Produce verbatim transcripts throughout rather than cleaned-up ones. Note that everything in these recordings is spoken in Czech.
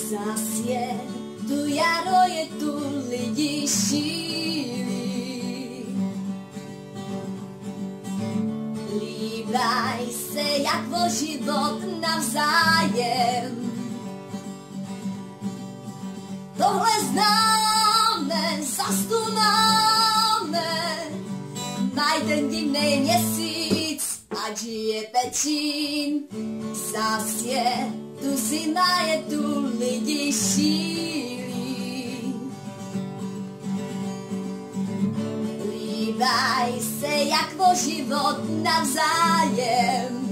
Zas je tu jaro, je tu lidi šílí. Líbaj se jak o život navzájem. Tohle známe, zas tu máme. Maj ten divnej měsíc, ať žije Pečín. Zas je tu zima, je tu lidi šílí. Líbaj se jak o život navzájem.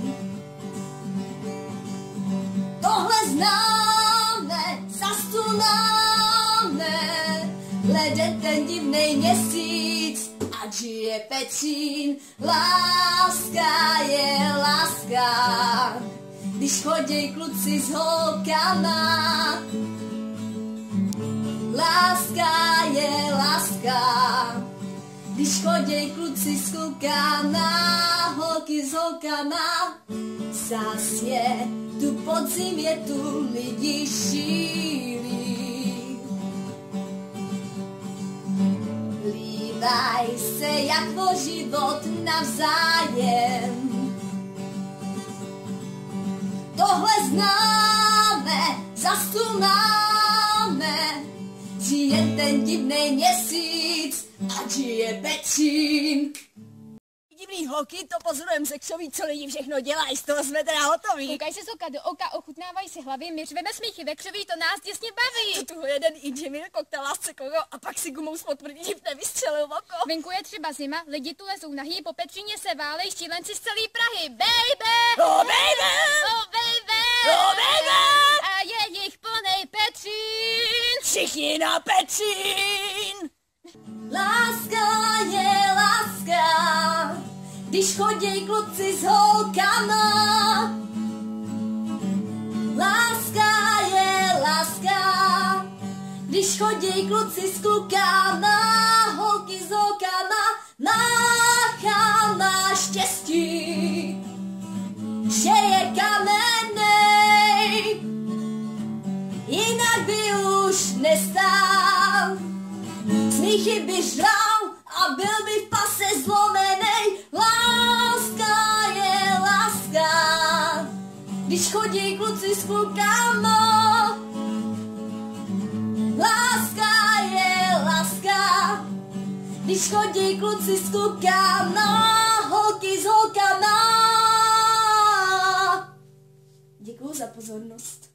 Tohle známe, zas tu máme. Leden ten divnej měsíc, ať žije Pečín. Láska je láska, když chodí kluci s holkama. Láska je láska, když chodí kluci s klukama, holky s holkama. Zas je tu podzim, je tu lidi šílí. Líbaj se jak o život navzájem. Tohle známe, zas tu máme. Žije ten divnej měsíc, ať žije Pečín. Divný holky, to pozorujem sexový, co lidi všechno dělají, z toho jsme teda hotoví. Koukaj se z oka do oka, ochutnávají si hlavy, my řveme smíchy ve křoví, to nás těsně baví. Tu jeden inženýr koktejl lásce koho a pak si gumou z potvrdí nevystřelil oko. Venku je třeba zima, lidi tu lezou nahý, po Petříně se válej šílenci z celý Prahy. Baby! Oh baby! Oh baby! Oh baby! A je jich plnej Petřín. Všichni na Petřín! Láska je láska, když chodí kluci s holkama. Láska je láska, když chodí kluci s klukama, holky s holkama. Mácha má štěstí, že je kamennej, jinak by už nestál. Smíchy by žral a byl by v pase zlomenej. Láska je láska, když chodí kluci s klukama. Láska je láska, když chodí kluci s klukama, holky s holkama. Děkuju za pozornost.